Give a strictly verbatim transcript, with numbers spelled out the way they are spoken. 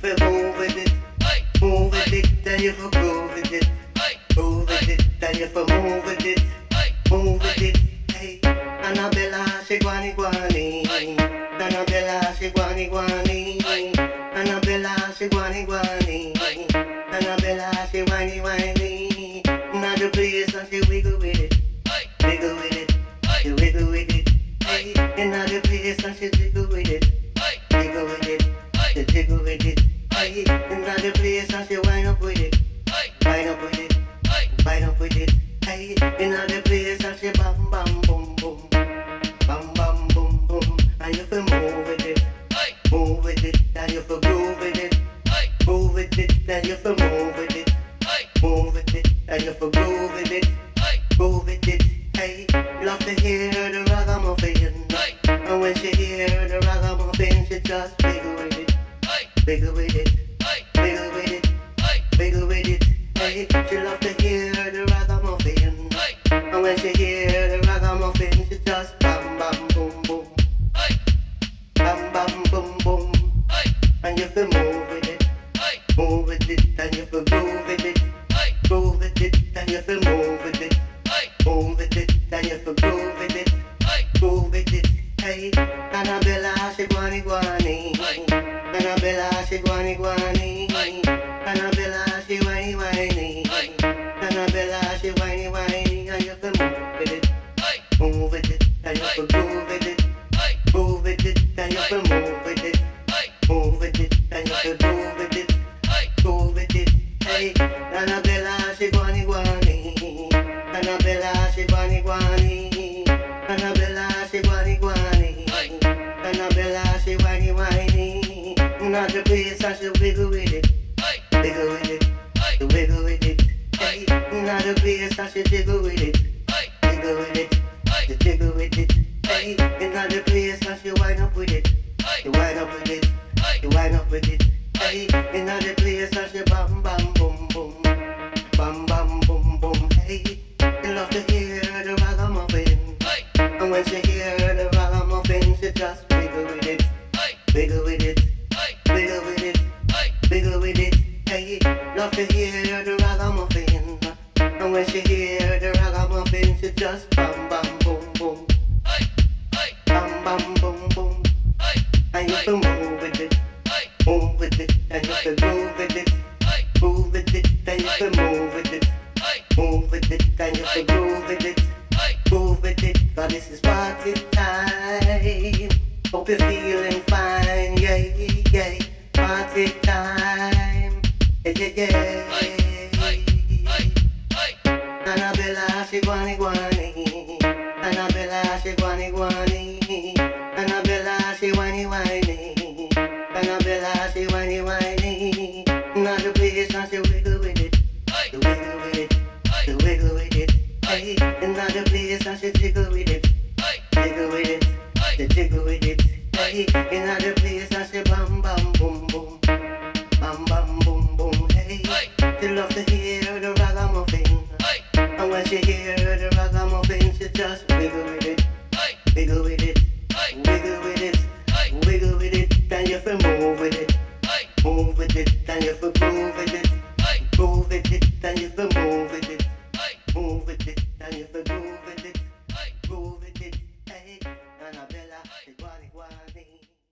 fi move with it, move with it, and you fi groove with it, groove with it, and you fi move with it, move with it. Hey, Annabella she guani guani, Annabella she guani guani, Annabella she guani guani, Annabella she whiny whiny. Now the place and she wiggle with it, wiggle with it, she wiggle with it. Hey, another place and she jiggle with it, jiggle with it, she jiggle with it. Hey, another place and she wind up with it, wind up with it, wind up with it. Hey, another place and she bam bam boom boom, bam bam boom boom. And you feel move with it, move with it, and you feel groove with it, groove with it, and you feel move with it, move with it, and you feel groove with it, groove with it. Hey, love to hear the ragamuffin, and when she hear the ragamuffin, she just wiggle with it, wiggle with it, wiggle with it, wiggle with it. Hey, she love to hear the ragamuffin, and when she hear the ragamuffin, she just bam bam boom boom, bam bam boom boom. And you feel move with it, move with it, and you feel groove with it, groove with it, and you feel move with it, move with it, and you feel groove with it, groove with it. Hey, Annabella she guani guani, Annabella she guani guani, Annabella she whiny whiny, Annabella she whiny whiny. And you feel move with it, move with it, and you feel groove with it, groove with it, and you feel move with it, move with it, and you feel groove with it, groove with it. Hey, Annabella she guani guani, Annabella she guani guani, Annabella she guani guani, Annabella she whiny whiny. Not the place and she wiggle with it, wiggle with it, she wiggle with it. Hey, not the place and she jiggle with it, jiggle with it, she jiggle with it. Hey, not the place and she wind up with it, she wind up with it, she wind up with it. Hey, not the place and she bam bam boom boom, bam bam boom boom. Hey, you love to hear the ragamuffin, and when she hear the ragamuffin, she just wiggle with it, wiggle with it, wiggle with it, wiggle with it. Hey, love to hear the ragamuffin, and when she hear the ragamuffin, she just bam bam boom boom, bam bam boom boom. And you feel move with it, move with it, and you feel groove with it, groove with it, and you feel move with it, move with it, and you feel groove with it, groove with it. Cause this is party time. Hope you're feeling fine, yeah, yeah. Party time, yeah, yeah, yeah. Annabella she guani guani, Annabella she guani guani, Annabella she whiny whiny, Annabella she whiny whiny. Not the place and she wiggle with it, she wiggle with it, she wiggle with it. Hey, another place and she jiggle with it, jiggle with it, she jiggle with it. Hey, another place and she bam bam boom boom, bam bam boom boom. Hey, she love to hear